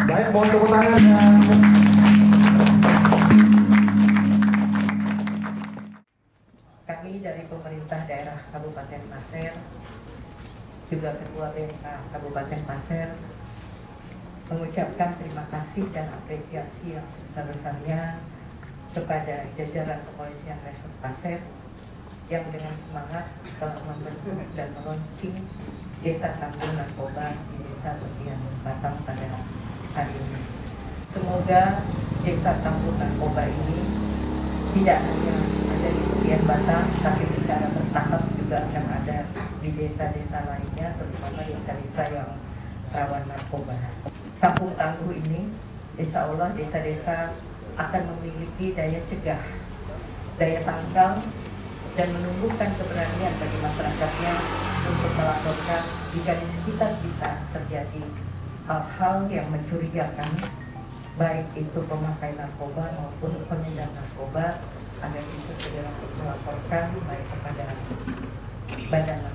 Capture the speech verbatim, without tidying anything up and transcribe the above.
Baik, mohon tepuk tangannya. Kami dari pemerintah daerah Kabupaten Pasir, juga Ketua B M K Kabupaten Pasir, mengucapkan terima kasih dan apresiasi yang sebesar-besarnya kepada jajaran kepolisian Resort Pasir yang dengan semangat telah membentuk dan meluncing Desa Kampung Narkoba di Desa Tepian Batang pada hari ini. Semoga Desa Kampung Narkoba ini tidak hanya ada di Tepian Batang, tapi secara bertahap juga akan ada di desa-desa lainnya, terutama desa-desa yang rawan narkoba. Kampung tangguh ini, insya Allah desa-desa akan memiliki daya cegah, daya tangkal, dan menumbuhkan keberanian bagi masyarakatnya untuk melaporkan jika di sekitar kita terjadi hal-hal yang mencurigakan, baik itu pemakai narkoba maupun pengedar narkoba, agar bisa segera melaporkan baik kepada Badan